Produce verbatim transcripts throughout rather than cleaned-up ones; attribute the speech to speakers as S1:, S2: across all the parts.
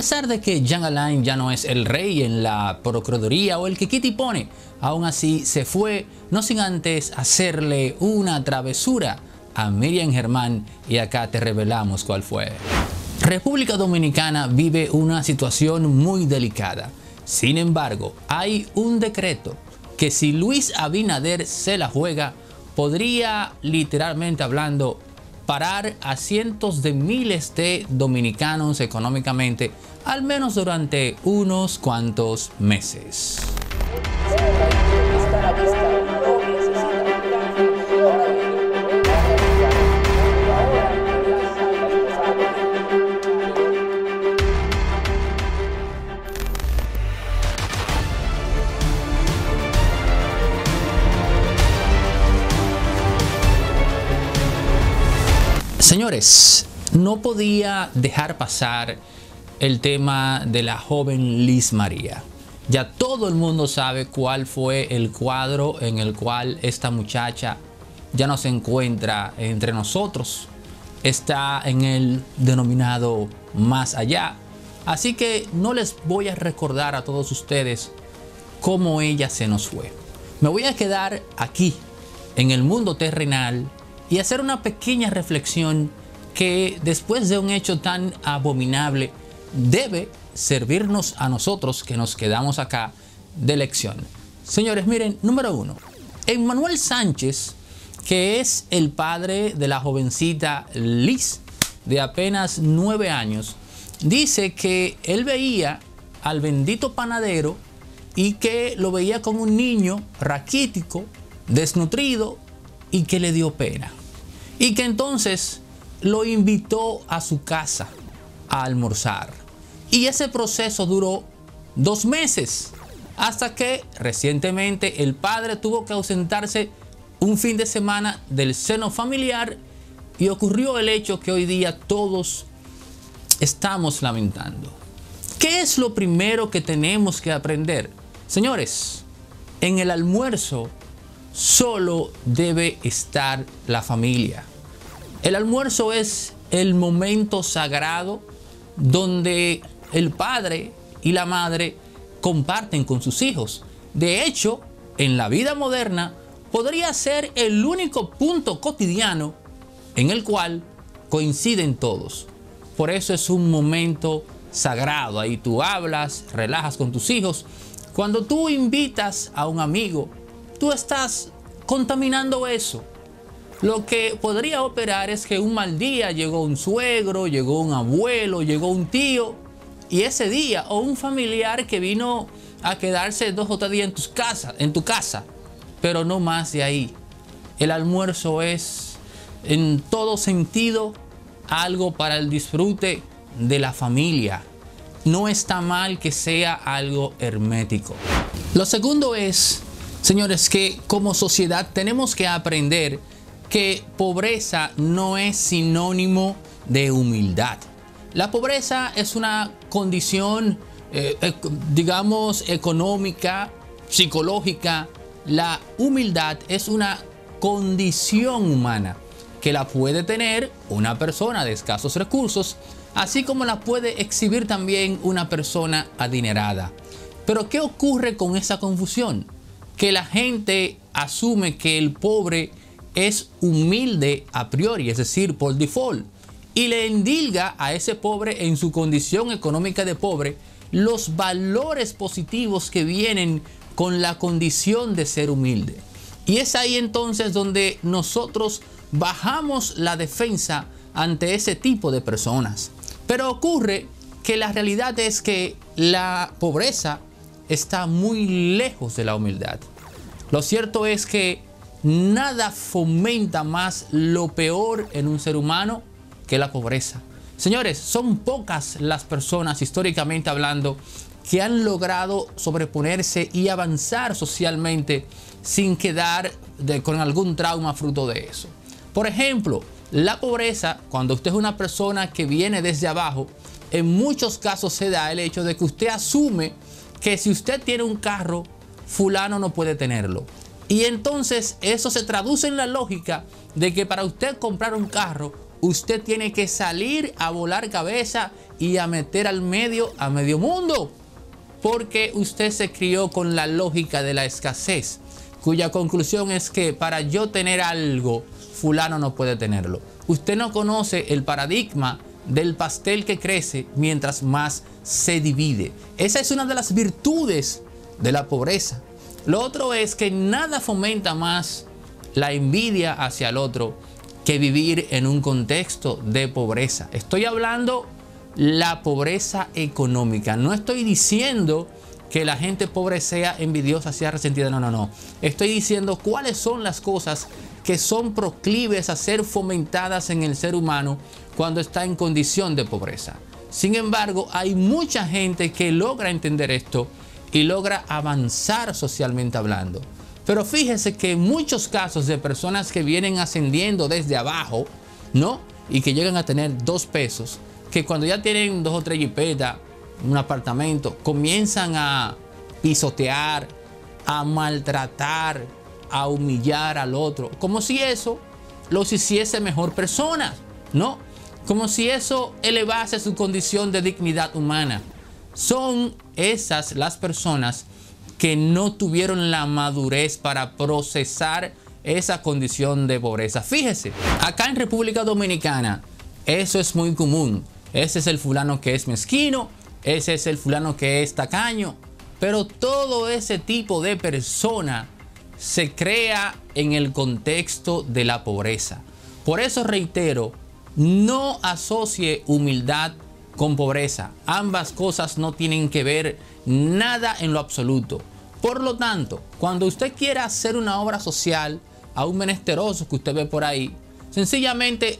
S1: pesar de que Jean Alain ya no es el rey en la procuraduría o el que quita y pone, aún así se fue, no sin antes hacerle una travesura a Miriam Germán, y acá te revelamos cuál fue. República Dominicana vive una situación muy delicada. Sin embargo, hay un decreto que si Luis Abinader se la juega, podría, literalmente hablando, parar a cientos de miles de dominicanos económicamente, al menos durante unos cuantos meses. Señores, no podía dejar pasar el tema de la joven Liz María. Ya todo el mundo sabe cuál fue el cuadro en el cual esta muchacha ya no se encuentra entre nosotros. Está en el denominado más allá. Así que no les voy a recordar a todos ustedes cómo ella se nos fue. Me voy a quedar aquí, en el mundo terrenal, y hacer una pequeña reflexión que después de un hecho tan abominable debe servirnos a nosotros que nos quedamos acá de lección. Señores, miren, número uno, Emmanuel Sánchez, que es el padre de la jovencita Liz, de apenas nueve años, dice que él veía al bendito panadero y que lo veía como un niño raquítico, desnutrido, y que le dio pena. Y que entonces lo invitó a su casa a almorzar. Y ese proceso duró dos meses. Hasta que recientemente el padre tuvo que ausentarse un fin de semana del seno familiar. Y ocurrió el hecho que hoy día todos estamos lamentando. ¿Qué es lo primero que tenemos que aprender? Señores, en el almuerzo solo debe estar la familia. El almuerzo es el momento sagrado donde el padre y la madre comparten con sus hijos. De hecho, en la vida moderna podría ser el único punto cotidiano en el cual coinciden todos. Por eso es un momento sagrado. Ahí tú hablas, relajas con tus hijos. Cuando tú invitas a un amigo, tú estás contaminando eso. Lo que podría operar es que un mal día llegó un suegro, llegó un abuelo, llegó un tío, y ese día, o un familiar que vino a quedarse dos o tres días en tu casa, en tu casa, pero no más de ahí. El almuerzo es, en todo sentido, algo para el disfrute de la familia. No está mal que sea algo hermético. Lo segundo es, señores, que como sociedad tenemos que aprender que pobreza no es sinónimo de humildad. La pobreza es una condición, eh, digamos, económica, psicológica. La humildad es una condición humana que la puede tener una persona de escasos recursos, así como la puede exhibir también una persona adinerada. Pero ¿qué ocurre con esa confusión? Que la gente asume que el pobre es humilde a priori, es decir, por default, y le endilga a ese pobre en su condición económica de pobre los valores positivos que vienen con la condición de ser humilde. Y es ahí entonces donde nosotros bajamos la defensa ante ese tipo de personas. Pero ocurre que la realidad es que la pobreza está muy lejos de la humildad. Lo cierto es que nada fomenta más lo peor en un ser humano que la pobreza. Señores, son pocas las personas, históricamente hablando, que han logrado sobreponerse y avanzar socialmente sin quedar de, con algún trauma fruto de eso. Por ejemplo, la pobreza, cuando usted es una persona que viene desde abajo, en muchos casos se da el hecho de que usted asume que si usted tiene un carro, fulano no puede tenerlo. Y entonces eso se traduce en la lógica de que para usted comprar un carro, usted tiene que salir a volar cabeza y a meter al medio a medio mundo, porque usted se crió con la lógica de la escasez, cuya conclusión es que para yo tener algo, fulano no puede tenerlo. Usted no conoce el paradigma del pastel que crece mientras más se divide. Esa es una de las virtudes de la pobreza. Lo otro es que nada fomenta más la envidia hacia el otro que vivir en un contexto de pobreza. Estoy hablando la pobreza económica. No estoy diciendo que la gente pobre sea envidiosa, sea resentida. No, no, no. Estoy diciendo cuáles son las cosas que son proclives a ser fomentadas en el ser humano cuando está en condición de pobreza. Sin embargo, hay mucha gente que logra entender esto y logra avanzar socialmente hablando. Pero fíjese que en muchos casos de personas que vienen ascendiendo desde abajo, ¿no? Y que llegan a tener dos pesos, que cuando ya tienen dos o tres jipetas, un apartamento, comienzan a pisotear, a maltratar, a humillar al otro, como si eso los hiciese mejor personas, ¿no? Como si eso elevase su condición de dignidad humana. Son esas las personas que no tuvieron la madurez para procesar esa condición de pobreza. Fíjese, acá en República Dominicana eso es muy común. Ese es el fulano que es mezquino, ese es el fulano que es tacaño, pero todo ese tipo de persona se crea en el contexto de la pobreza. Por eso reitero, no asocie humildad con pobreza. Ambas cosas no tienen que ver nada en lo absoluto. Por lo tanto, cuando usted quiera hacer una obra social a un menesteroso que usted ve por ahí, sencillamente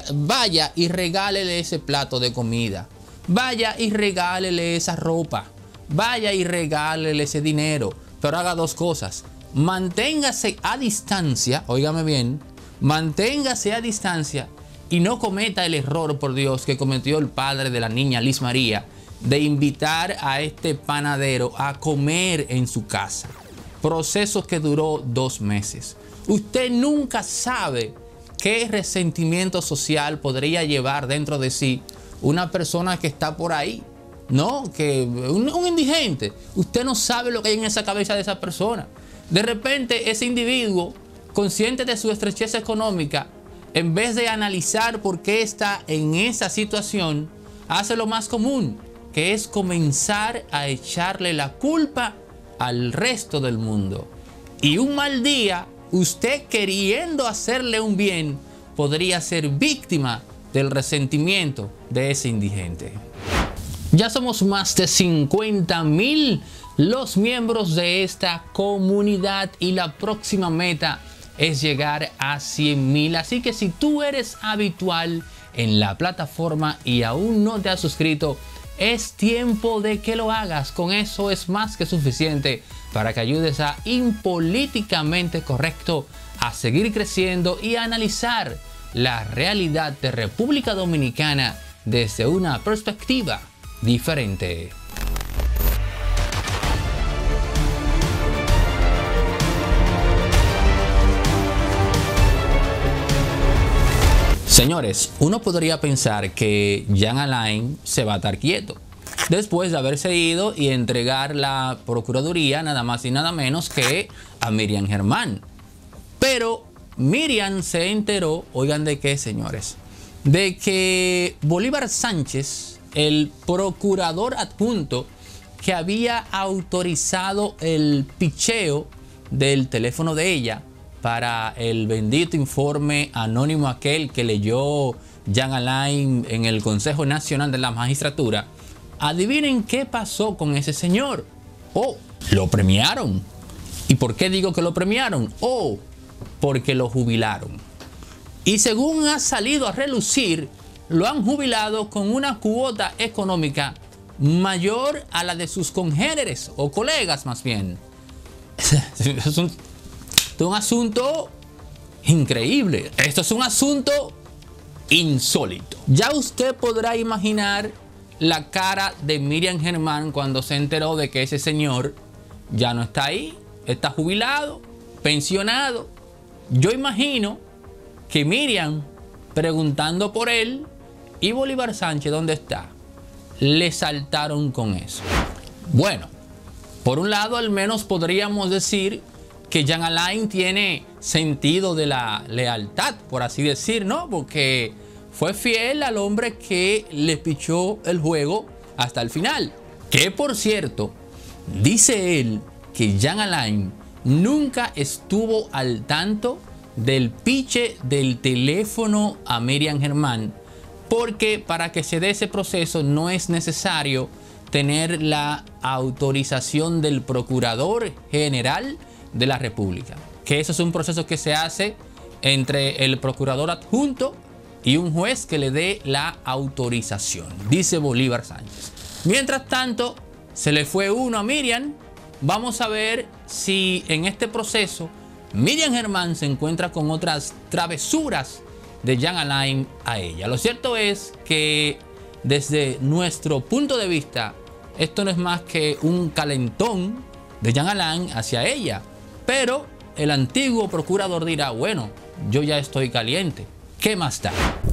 S1: vaya y regálele ese plato de comida. Vaya y regálele esa ropa. Vaya y regálele ese dinero. Pero haga dos cosas. Manténgase a distancia, óigame bien, manténgase a distancia y no cometa el error, por Dios, que cometió el padre de la niña Liz María, de invitar a este panadero a comer en su casa. Proceso que duró dos meses. Usted nunca sabe qué resentimiento social podría llevar dentro de sí una persona que está por ahí, ¿no? Que un, un indigente. Usted no sabe lo que hay en esa cabeza de esa persona. De repente, ese individuo, consciente de su estrechez económica, en vez de analizar por qué está en esa situación, hace lo más común, que es comenzar a echarle la culpa al resto del mundo. Y un mal día, usted queriendo hacerle un bien, podría ser víctima del resentimiento de ese indigente. Ya somos más de cincuenta mil los miembros de esta comunidad y la próxima meta es llegar a cien mil. Así que si tú eres habitual en la plataforma y aún no te has suscrito, es tiempo de que lo hagas. Con eso es más que suficiente para que ayudes a Impolíticamente Correcto a seguir creciendo y a analizar la realidad de República Dominicana desde una perspectiva diferente. Señores, uno podría pensar que Jean Alain se va a estar quieto después de haberse ido y entregar la procuraduría nada más y nada menos que a Miriam Germán. Pero Miriam se enteró, oigan de qué, señores, de que Bolívar Sánchez, el procurador adjunto que había autorizado el picheo del teléfono de ella para el bendito informe anónimo aquel que leyó Jean Alain en el Consejo Nacional de la Magistratura, adivinen qué pasó con ese señor. Oh, lo premiaron. ¿Y por qué digo que lo premiaron? Oh, porque lo jubilaron. Y según ha salido a relucir, lo han jubilado con una cuota económica mayor a la de sus congéneres o colegas más bien. Es un, es un asunto increíble. Esto es un asunto insólito. Ya usted podrá imaginar la cara de Miriam Germán cuando se enteró de que ese señor ya no está ahí, está jubilado, pensionado. Yo imagino que Miriam preguntando por él. ¿Y Bolívar Sánchez dónde está? Le saltaron con eso. Bueno, por un lado al menos podríamos decir que Jean Alain tiene sentido de la lealtad, por así decir, ¿no? Porque fue fiel al hombre que le pichó el juego hasta el final. Que por cierto, dice él que Jean Alain nunca estuvo al tanto del piche del teléfono a Miriam Germán, porque para que se dé ese proceso no es necesario tener la autorización del Procurador General de la República. Que eso es un proceso que se hace entre el Procurador Adjunto y un juez que le dé la autorización, dice Bolívar Sánchez. Mientras tanto, se le fue uno a Miriam. Vamos a ver si en este proceso Miriam Germán se encuentra con otras travesuras de Jean Alain a ella. Lo cierto es que desde nuestro punto de vista, esto no es más que un calentón de Jean Alain hacia ella. Pero el antiguo procurador dirá, bueno, yo ya estoy caliente, ¿qué más da?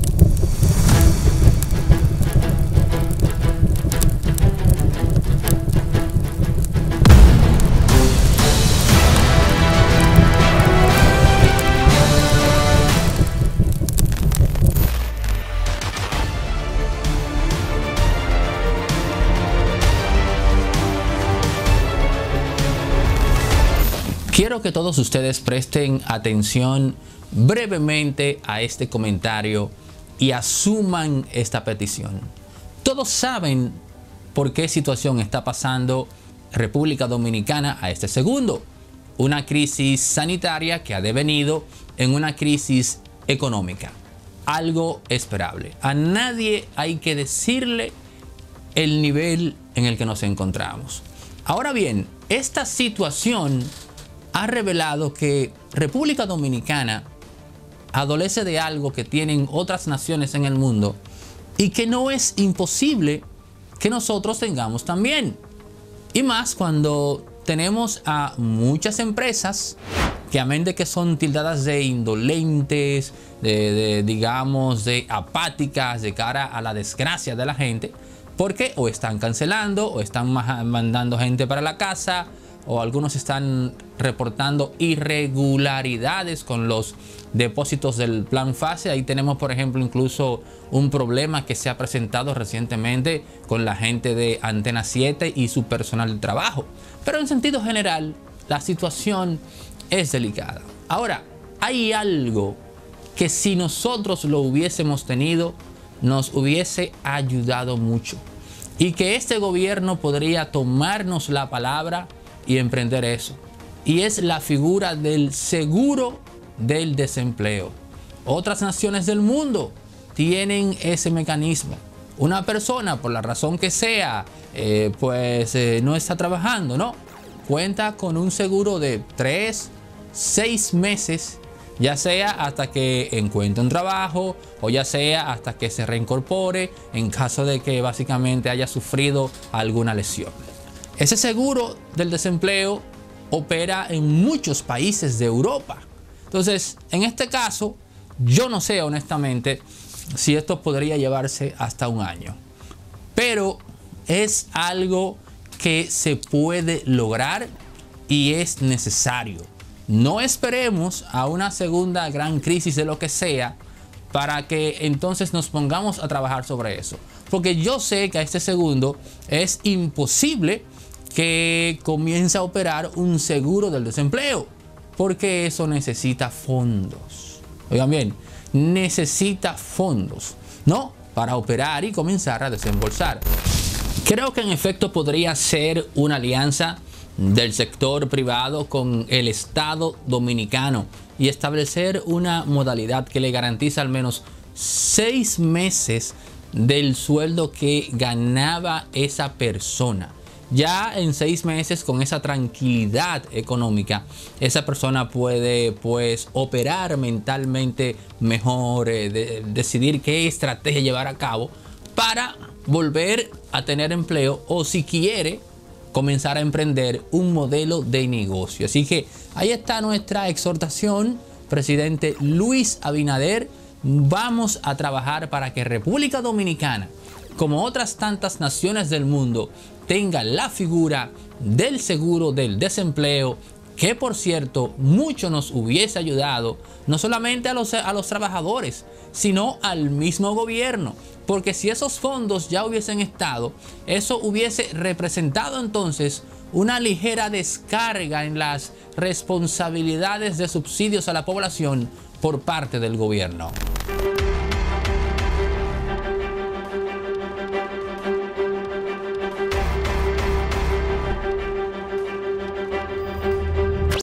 S1: Quiero que todos ustedes presten atención brevemente a este comentario y asuman esta petición. Todos saben por qué situación está pasando República Dominicana a este segundo. Una crisis sanitaria que ha devenido en una crisis económica. Algo esperable. A nadie hay que decirle el nivel en el que nos encontramos. Ahora bien, esta situación ha revelado que República Dominicana adolece de algo que tienen otras naciones en el mundo y que no es imposible que nosotros tengamos también. Y más cuando tenemos a muchas empresas que, amén de que son tildadas de indolentes, de, de digamos, de apáticas de cara a la desgracia de la gente, porque o están cancelando o están mandando gente para la casa, o algunos están reportando irregularidades con los depósitos del plan FASE. Ahí tenemos, por ejemplo, incluso un problema que se ha presentado recientemente con la gente de Antena siete y su personal de trabajo. Pero en sentido general, la situación es delicada. Ahora, hay algo que si nosotros lo hubiésemos tenido, nos hubiese ayudado mucho. Y que este gobierno podría tomarnos la palabra y emprender eso. Y es la figura del seguro del desempleo. Otras naciones del mundo tienen ese mecanismo. Una persona, por la razón que sea, eh, pues eh, no está trabajando, ¿no? Cuenta con un seguro de tres, seis meses, ya sea hasta que encuentre un trabajo o ya sea hasta que se reincorpore en caso de que básicamente haya sufrido alguna lesión. Ese seguro del desempleo opera en muchos países de Europa. Entonces, en este caso, yo no sé honestamente si esto podría llevarse hasta un año. Pero es algo que se puede lograr y es necesario. No esperemos a una segunda gran crisis de lo que sea para que entonces nos pongamos a trabajar sobre eso. Porque yo sé que a este segundo es imposible que comience a operar un seguro del desempleo, porque eso necesita fondos. Oigan bien, necesita fondos, ¿no? Para operar y comenzar a desembolsar. Creo que en efecto podría ser una alianza del sector privado con el Estado dominicano y establecer una modalidad que le garantiza al menos seis meses del sueldo que ganaba esa persona. Ya en seis meses, con esa tranquilidad económica, esa persona puede pues operar mentalmente mejor, eh, de, decidir qué estrategia llevar a cabo para volver a tener empleo o, si quiere, comenzar a emprender un modelo de negocio. Así que ahí está nuestra exhortación, presidente Luis Abinader. vamos a trabajar para que República Dominicana, como otras tantas naciones del mundo, tenga la figura del seguro del desempleo, que por cierto mucho nos hubiese ayudado, no solamente a los, a los trabajadores, sino al mismo gobierno. Porque si esos fondos ya hubiesen estado, eso hubiese representado entonces una ligera descarga en las responsabilidades de subsidios a la población por parte del gobierno.